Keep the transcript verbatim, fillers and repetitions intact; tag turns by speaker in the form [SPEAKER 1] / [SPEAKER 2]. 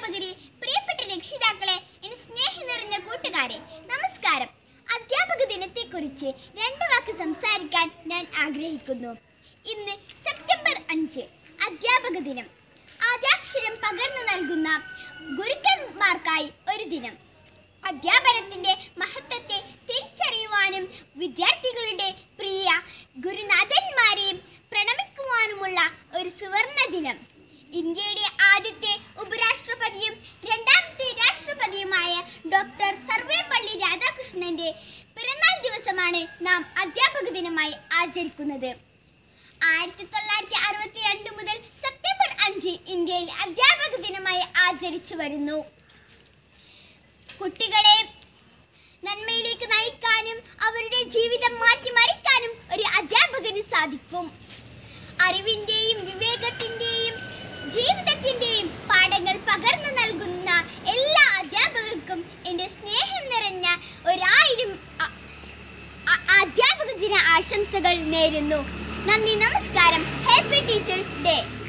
[SPEAKER 1] അധ്യാപകരെ, പ്രിയപ്പെട്ട രക്ഷിതാക്കളെ, എന്റെ സ്നേഹം നിറഞ്ഞ കൂട്ടുകാരെ, നമസ്കാരം. അധ്യാപക ദിനത്തെക്കുറിച്ച് രണ്ട് വാക്ക് സംസാരിക്കാൻ ഞാൻ ആഗ്രഹിക്കുന്നു. ഇന്ന് സെപ്റ്റംബർ അഞ്ച്, അധ്യാപക ദിനം. ആദ്യാക്ഷരം പകർന്നു നൽകുന്ന ഗുരുക്കന്മാർക്കായി ഒരു ദിനം. അധ്യാപനത്തിന്റെ മഹത്വത്തെ തിരിച്ചറിയുവാനും വിദ്യാർത്ഥികളുടെ പ്രിയ ഗുരുനാഥന്മാരെയും പ്രണമിക്കുവാനുമുള്ള ഒരു സുവർണ ദിനം. ഇന്ത്യയുടെ ആദ്യത്തെ ഉപരാഷ്ട്രപതിയും രണ്ടാമത്തെ രാഷ്ട്രപതിയുമായ ഡോക്ടർ സർവേപ്പള്ളി രാധാകൃഷ്ണന്റെ പിറന്നാൾ ദിവസമാണ് നാം അധ്യാപക ദിനമായി ആചരിക്കുന്നത്. ആയിരത്തി തൊള്ളായിരത്തി അറുപത്തി രണ്ട് മുതൽ സെപ്റ്റംബർ അഞ്ച് ഇന്ത്യയിൽ അധ്യാപക ദിനമായി ആചരിച്ചു വരുന്നു. കുട്ടികളെ നന്മയിലേക്ക് നയിക്കാനും അവരുടെ ജീവിതം മാറ്റിമറിക്കാനും ഒരു അധ്യാപകന് സാധിക്കും. അറിവിന്റെയും വിവേകത്തിന്റെയും ജീവിതത്തിന്റെയും പാഠങ്ങൾ പകർന്നു നൽകുന്ന എല്ലാ അധ്യാപകർക്കും എൻ്റെ സ്നേഹം നിറഞ്ഞ ഒരായിരം അധ്യാപക ദിന ആശംസകൾ നേരുന്നു. നന്ദി, നമസ്കാരം. Happy teachers day.